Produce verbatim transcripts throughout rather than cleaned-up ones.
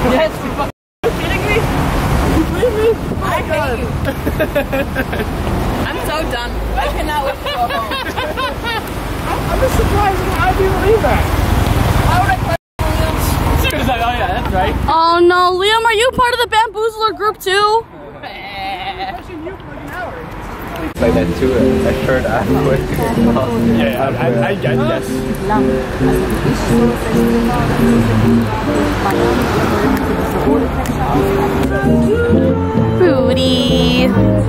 Yes, you fucking are you kidding me? You kidding me? Oh my god. I'm so done. I cannot wait to go home. I'm just surprised how do you believe that? Why would I play Liam? Because like, oh yeah, that's right. Oh no, Liam, are you part of the Bamboozler group too? Like that too, a shirt afterwards. Yeah, I, I, I get yes. Booty.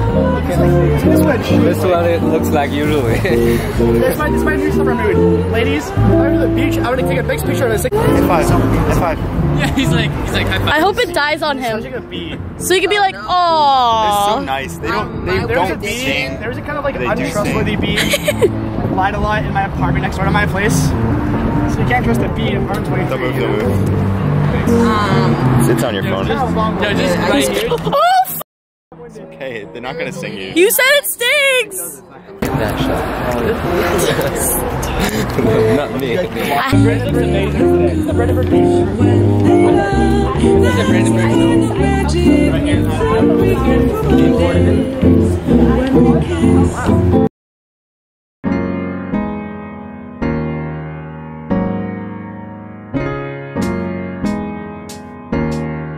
This one it looks like usually. This might, this might be summer mood. Ladies, I'm to the beach. I'm gonna take a big picture of this. High five. High five. Yeah, he's like, he's like high five. I hope it dies on him. Such a bee. So you can be like, They're oh. so nice. They don't. They There's a don't bee. sing. There's a kind of like They do untrustworthy bee. Like, lied a lot in my apartment next door to my place. So you can't trust a bee in apartment twenty-three. Don't move, don't move. Um, It's on your phone. yeah, just right here. Oh, f It's okay. They're not gonna sing you. you said it stinks. That shot. Not me. The bread looks amazing today. This is the bread of her beach. This is a random right here.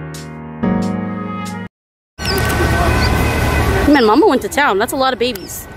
Man, Mama went to town. That's a lot of babies.